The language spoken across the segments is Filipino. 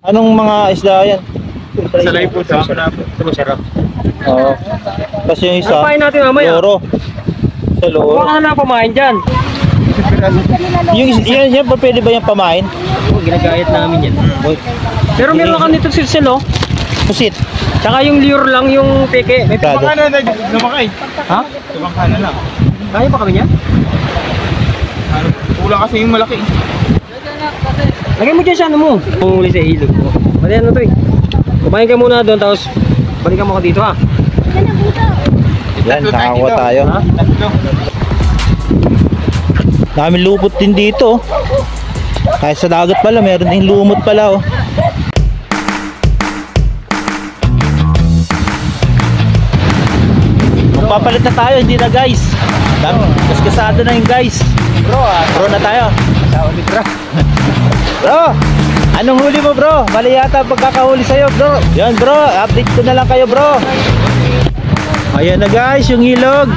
Anong mga isda yan? Salay po sa ito masarap. Oo. Tapos yung isa, Papain natin mamaya. loro. Sa loro. Baka na pamain dyan. Yan pa pwede ba yung pamain? Ginagayat namin yan. Pero meron ka nito silsil oh. Pusit. Tsaka yung lure lang yung peke. May Prado. Baka na lumakay. Ha? Tumangka na lang. Kaya pa kami niya? Kulang kasi yung malaki. Lagay mo dyan siya ano mo. Pumuli sa ilog mo. Pati ano to eh. Kumain ka muna doon tapos balikan mo ko dito ha. Yan, nakakuha tayo. Ha? Tatlo. Daming lupot din dito. Kahit sa dagat pala, meron din lumot pala oh. Magpapalit na tayo, hindi na guys. Kaskasado na yung guys. Bro na tayo. Bro, anong huli mo bro? Mali yata pagkakahuli sa'yo bro. Yan bro, update ko na lang kayo bro. Ayan na guys, yung ilog.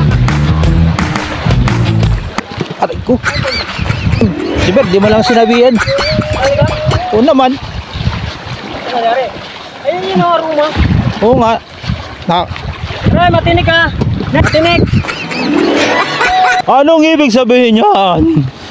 Aray ko. Si Bert, di mo lang sinabihan. Oo naman. Ayun yung aroma. Oo nga. Ay, matinik ka. Matinik. Anong ibig sabihin yan?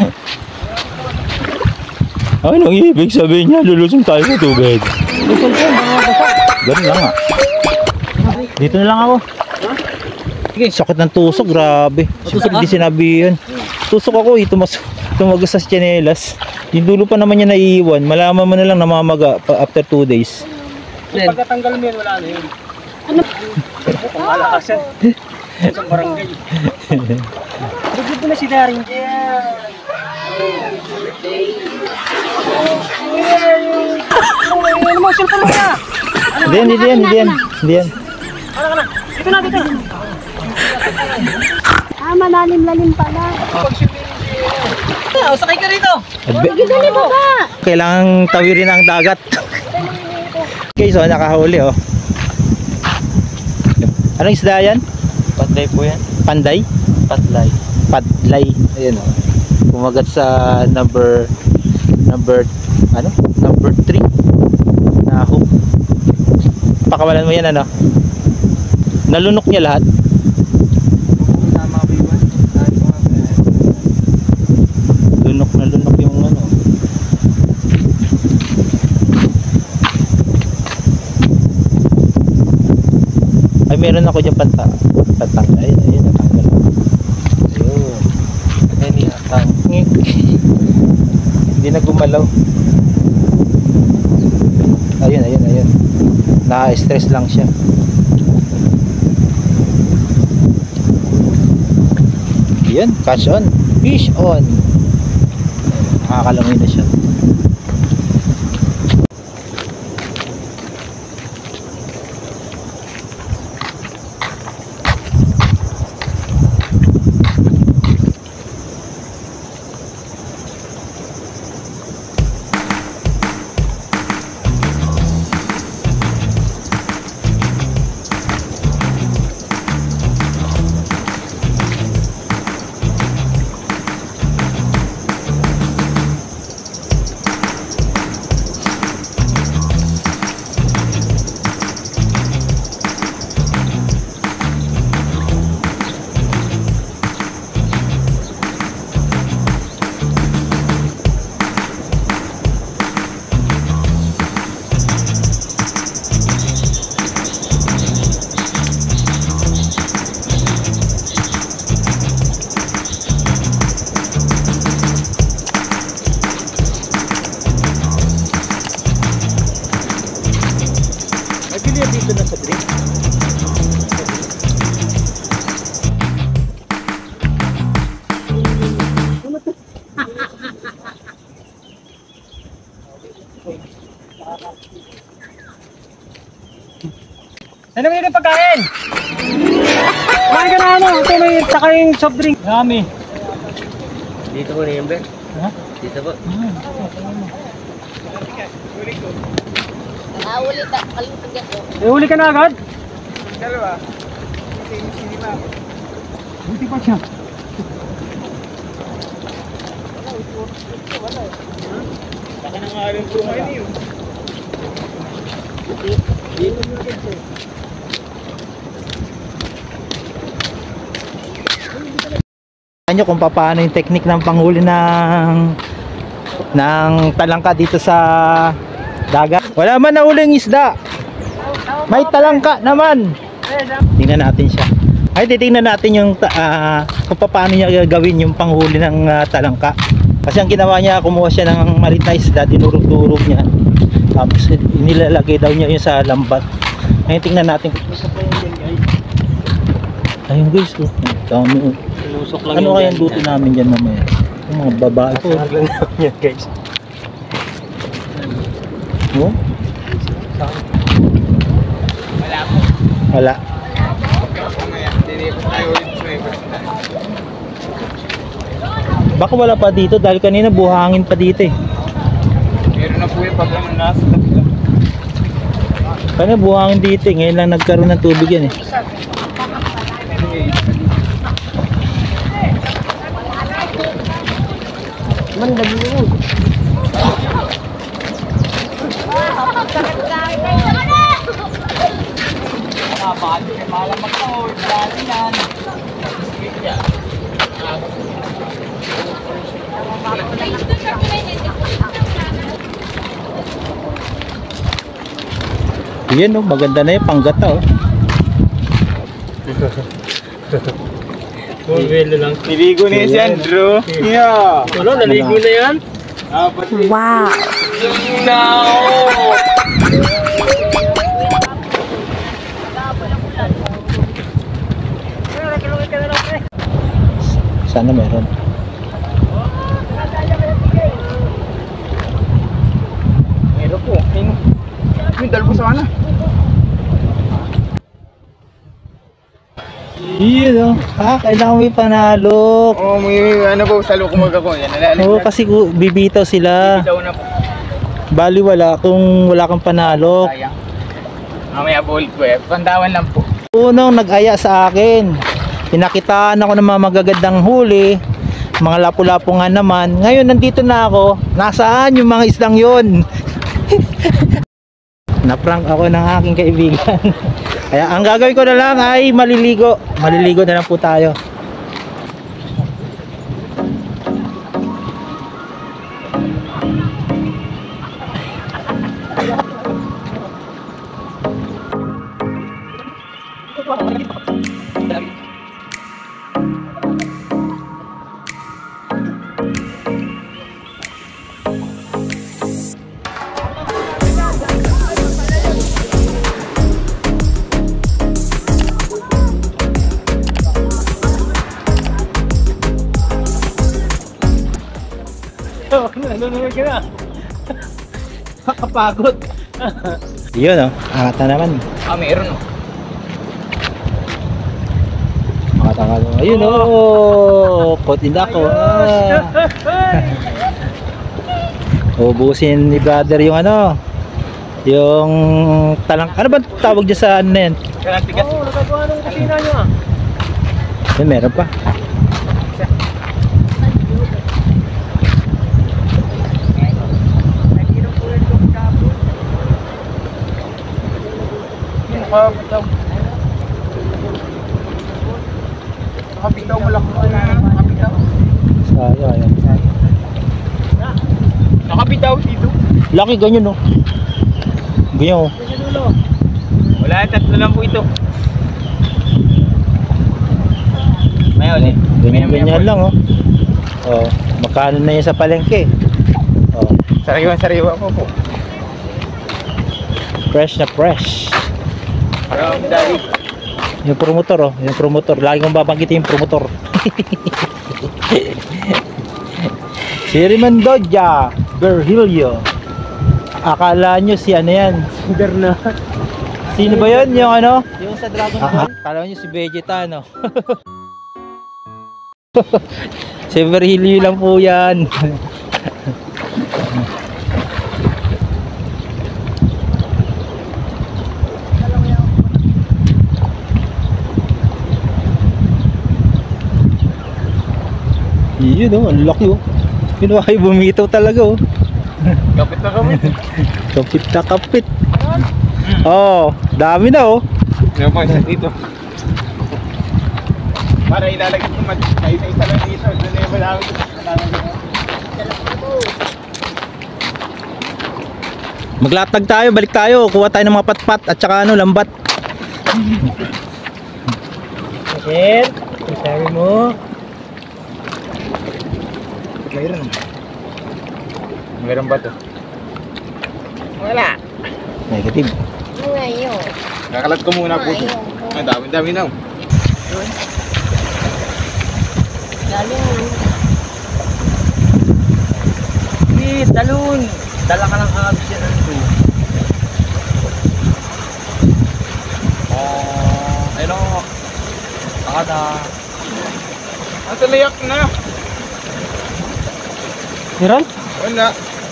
Anong ibig sabihin niya? Lulusong tayo sa tubig. Lusong po, mga basa. Ganun lang nga. Dito na lang ako. Sige, sakit ng tusok, grabe. Siyempre di sinabihan. Tusok ako, tumagas sa tsinelas. Yung dulo pa naman niya naiiwan. Malaman mo na lang namamaga after 2 days. Pagkatanggal mo yun, wala na yun. Ano? Pangalakasan. Sa barangay. Bigyan ko na si Daring dyan. Ano mo, cellphone mo na? Hindi yan. Ano ka na? Dito na. Malalim-lalim pala. Sakay ka rito. Dali baba. Kailangang tawirin ang dagat. Okay, so nakahuli oh. Anong isda yan? Patay po yan. Panday? Patlay. Padlay. Ayan oh. Kumagat sa number 3 na hook. Pakawalan mo yan ano? Nalunok niya lahat? Lunok na lunok yung ano. Ay meron ako dyan patang. Ayun natanggal. Ayun. Hindi na gumalaw. Ayun. Na-stress lang siya. Yan, catch on. Fish on. Nakakalangoy na siya. Dito na sa drink. Ano yung pagkain? Kumain ka na ano? Ito may tsaka yung soft drink. Dami. Dito po na yung Ben. Ha? Dito po. Ulit na, kalimutan dyan ko. Huli ka na agad? Dalawa. Buti pa siya. Baka nang alam po ngayon yun. Nyo kung paano yung technique ng panghuli ng talangka dito sa dagat. Wala man nahuling isda. May talangka naman. Tingnan natin siya. Ay, titingnan natin yung kung paano niya gagawin yung panghuli ng talangka. Kasi ang ginawa niya, kumuha siya ng maliit na isda, dinurog-durog niya. Tapos nilalagay daw niya yun sa lambat. Ngayon tingnan natin. Ayun guys, oh. Dami, oh. Lusok lang Ano kaya ang luto namin dyan mamaya? Yung mga babae ko. yan guys. Oh? Wala po. Wala. Mamaya, hindi po tayo ulit sa ibas na. Baka wala pa dito dahil kanina buhangin pa dito eh. Meron na po yung pag ano nasa tabi lang. Kanina buhangin dito eh. Ngayon lang nagkaroon ng tubig yan eh. Mandag mo. Yan oh, maganda na yung panggata oh. Pulvelo lang. Niligo niya si Andrew. Yeah. Ano, naligo na yan? Wow. Sana meron. Meron po. Yung dalbo sa ano? Yun oh. Kailangan mo yung panalo. Oo, may ano po, salo kumag ako. Yan, nalalim Oo, kasi bibitaw sila. daw na po. Bali wala kung wala kang panalo. Sayang. Mamaya bulit po eh. Pantawan lang po. Unang nag-aya sa akin. Pinakitaan ako ng mga magagandang huli. Mga lapu-lapu nga naman. Ngayon nandito na ako. Nasaan yung mga isdang yun? Naprank ako ng aking kaibigan. Kaya ang gagawin ko na lang ay maliligo. Maliligo na lang po tayo. Nanonood ka na. Kapagod. Yun oh, angat na naman. Meron oh. Angat na naman. Ayun oh, kotinda ko. Ubusin ni brother yung ano, yung talang, ano ba tawag dyan sa ano na yan? Karatigas. Oo, nagagawa ng kusina nyo ah. Ayun, meron pa. Nakabitaw. Nakabitaw mo lang po. Nakabitaw. Sayang, ayan. Nakabitaw dito. Laki ganyan oh. Ganyan oh. Wala, tatlo lang po ito. May ulit. Ganyan lang oh. Oh, magkano na yan sa palengke? Oh, Sariwa-sariwa po. fresh na fresh. Dahil. Yung promotor oh, yung promotor. Lagi kong babanggitin yung promotor. Si Rimandoja Virgilio. Akala nyo si ano yan? Na. Sino ba yun? Yung ano? Yung sa Dragon Ball? Akala nyo si Vegeta no? Si Virgilio lang po yan. Yun oh, ang laki oh. Yun oh, ay bumitaw talaga oh. Kapit na kami. Kapit na kapit. Oh, dami na oh. Yan po, isa dito. Para ilalagay ko isa lang dito. Doon na yung malawin ko. Maglatag tayo, balik tayo. Kuha tayo ng mga patpat at saka ano, lambat. Sir, sabi mo. Meron ba to? Wala. Negative. Ngayon. Kakalat ko muna po. Ang dami na. Galing. Wait, talon. Dala ka ng abs yan ano. Ayun o. Akada. Ang talayak na. Meron? Wala.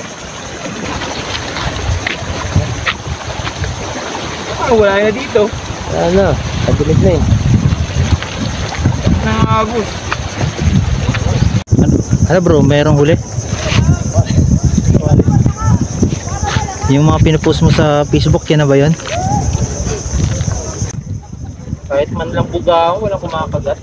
Wala na dito. Ano? Pagdilig na yun. Nakagos. Ano bro, merong huli? Yung mga pinupost mo sa Facebook, yan na ba yun? Kahit man lang buga, walang kumakagat.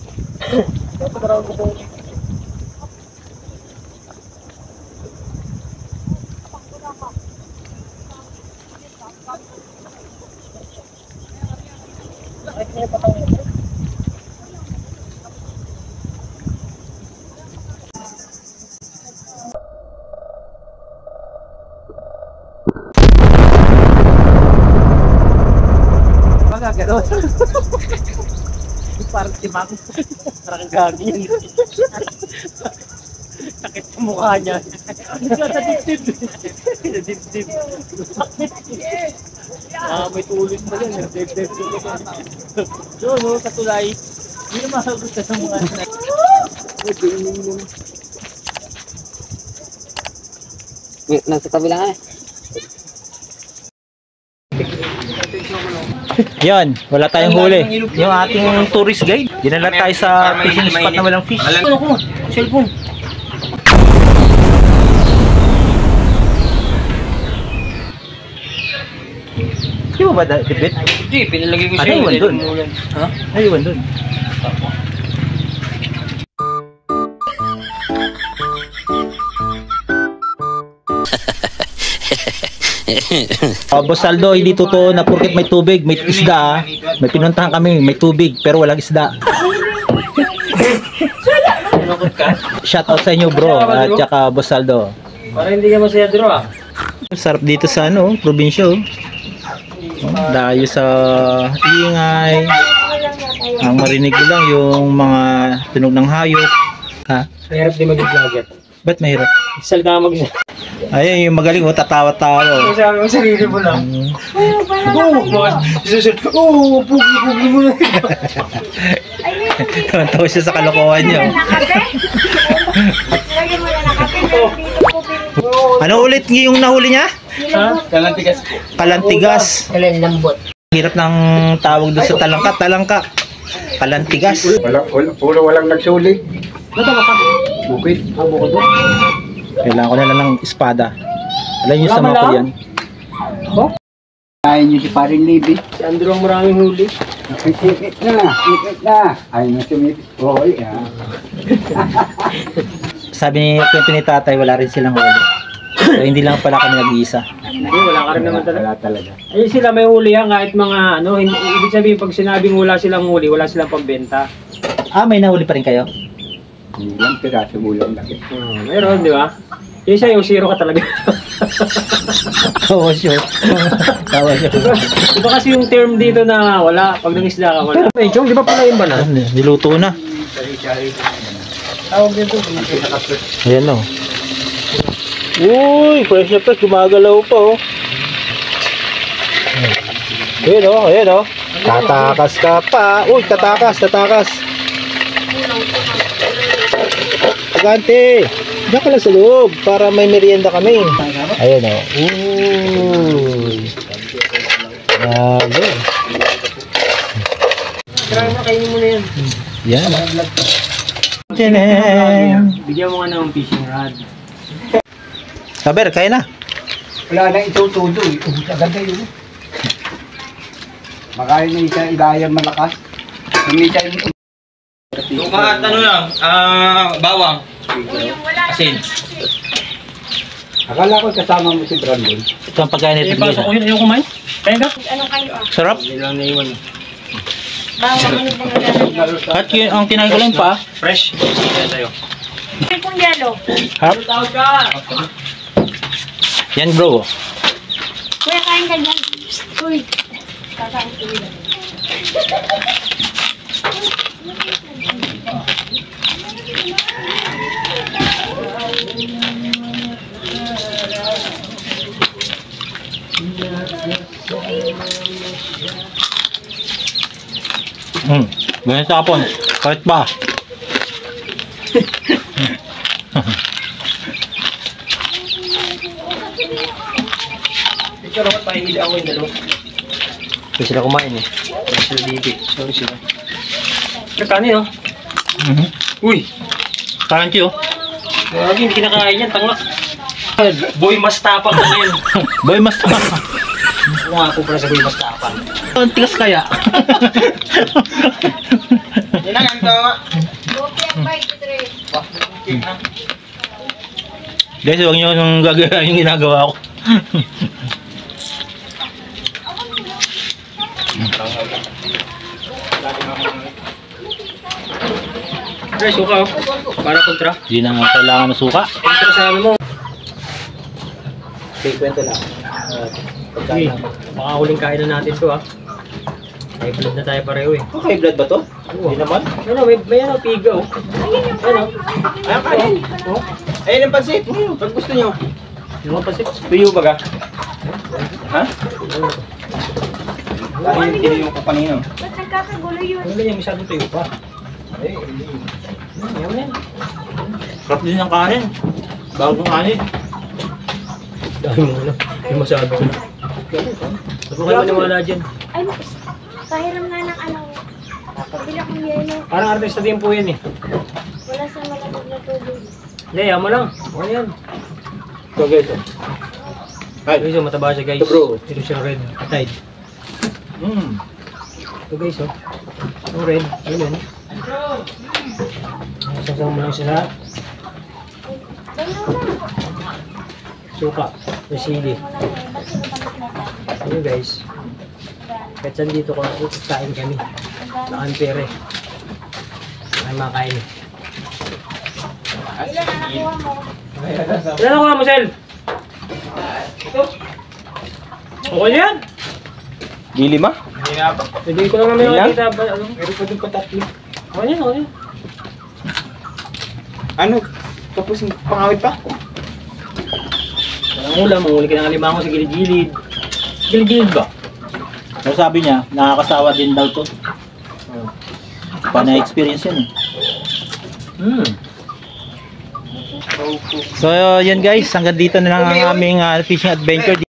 Gano'n. Parang timang. Parang gagi yun. Sakit sa mukha niya. Sa dibdib. Sa dibdib. May tulit pa yan. Dibdib. Doon, no, sa tulay. Hindi na makagusta sa mukha niya. Nasa kabila eh. Yan, wala tayong huli. Yung ating tourist guide, dinala tayo sa fishing spot na walang fish. Ano ko? Cellphone. Di ba tipit? Hindi, pinalagay ko Ano siya. iwan dun? Ha? Ano iwan dun? Boss Aldo, hindi totoo na porket may tubig, may isda. May pinuntahan kami, may tubig, pero walang isda. Shout out sa inyo bro, at saka Boss Aldo. Para hindi ka masaya dito ah. Sarap dito sa ano, probinsya oh. Dayo sa ingay. Ang marinig ko lang yung mga tunog ng hayop. Ha? Mahirap din mag-vlogger. Ba't mahirap? Salita ka mag-isa. Ayun yung magaling, oh, tatawa-tawa. Oh. Sabi mo sarili mo lang. Pugi mo na. Tawa siya sa kalokohan niya. Lagyan mo na ng kape. Ano ulit yung nahuli niya? Ha? Kalantigas po. Kalantigas. Kailan lambot. Hirap ng tawag doon sa talangka. Kalantigas. Puro walang nagsuli. Natawa ka. Bukit. Abo ko doon. Kailangan ko na lang ng espada. Alam niyo sa mga ko yan. Ayaw niyo si Paring Libby. Si Andrew ang maraming huli. Ikit na. Ayaw niyo sumipit. Oo, yan. Sabi ni kwento ni tatay, wala rin silang huli. So, hindi lang pala kami nag-iisa. Hindi, wala ka rin naman talaga. Wala talaga. Ayun sila may huli yan kahit mga ano, ibig sabihin pag sinabing wala silang huli, wala silang pambenta. Ah, may nahuli pa rin kayo? Hindi lang piraso ulang laki. Meron, di ba? Yung sa'yo, zero ka talaga. Tawa siya. Iba kasi yung term dito na wala, pag nangisda ka wala. Hey, Chong, di ba pala yung banan? Niluto na. Tawag dito. Ayan o. Uy, fresh na fresh. Gumagalaw pa o. Ayan o. Tatakas ka pa. Uy, tatakas. Agante. Diyan ka lang sa loob para may merienda kami. Ayan o. Uy. Grabe. Try mo, kainin mo na yan. Yan. Tinen. Bigyan mo nga ng fishing rod. Saber, kaya na. Wala na itutudo eh. Agad na yun. Makain na isa ilayan malakas. Kumita yung Suka at ano lang, bawang. Asin. akala ko kasama mo si Brandon. Ito ang pagkain nito. Ipasok ko yun, ayaw kumain. Kaya ka? Anong kayo ah? Sarap. Hindi lang naiwan. Bawang ano pong lalagay? At yun, ang kinain ko lang pa. Fresh. Kaya tayo. Ay, kung yelo. Harap. Tawag ka! Yan bro. Kuya, kain ka dyan. Uy. Kakain ko yun. Ganyan sa hapon. Kahit pa. Ikaw naman pahihili ako yung dalawa. Hindi sila kumain eh. Hindi sila dito. Sorry sila. Kakanin oh. Uy! Crunchy oh. Lagi hindi kinakain yan. Tanga. Boy mas tapang na ngayon. Boy, mas Ako nga ako pala sa boy mas tapang. ang tigas kaya. Yan lang ang tawa. Gopi ang bite, Tre. Guys, huwag nyo nung gagawin yung ginagawa ko. Pre, suka oh. Para kontra. Hindi na nga kailangan ng suka. Kontra sa ano mo. Okay, kwento lang. Okay, baka huling kainan natin to ah. May blood na tayo pareho eh. Okay, blood ba to? Hindi naman. Ano, may ano, piga oh. Ano? Ayan, kain. Oh, Ayun ang pansit. Pag gusto nyo. yung mga pasik. Tuyo ba ka? Ha? Ayun, kiniyo ko kanina. Ba't nagkakagulo yun? Ano ganyan, masyadong tuyo pa. Ay, yaman yan. Sarap din ang kanin. Bagong kanin. Dami mo ano, yung masabi ko. Ano kayo maniwala dyan? Ay, pahiram nga ng ano. Pabili akong yelo. Parang artista din po yan eh. Wala sa malamig na tubig. Hindi, yaman lang. Ano yan? So guys, oh. Ay. Guys, oh, mataba siya guys. Ito, bro. Ito siya red. Atide. Ito guys, oh. Yung red. Ayun yun. Sasama mo lang sila. Suka. Yung sili. Ayun guys. Kahit saan dito ko, kain kami. Nakampere. Ay makain. Ilan na nakuha mo? Ilan nakuha mo, Sel? Okay yan? Di lima? Hindi ko lang naman Ilan? nakikita. Ano? Meron pa din pa tatlo. Okay yan, okay yan. Ano? Tapos pangawit pa? Walang ulam, mahuli ka ng alimango sa gilid-gilid. Gilid-gilid ba? Pero sabi niya, nakakasawa din daw to. Pa-na-experience yan eh. So yun guys, hanggang dito na lang ang aming fishing adventure.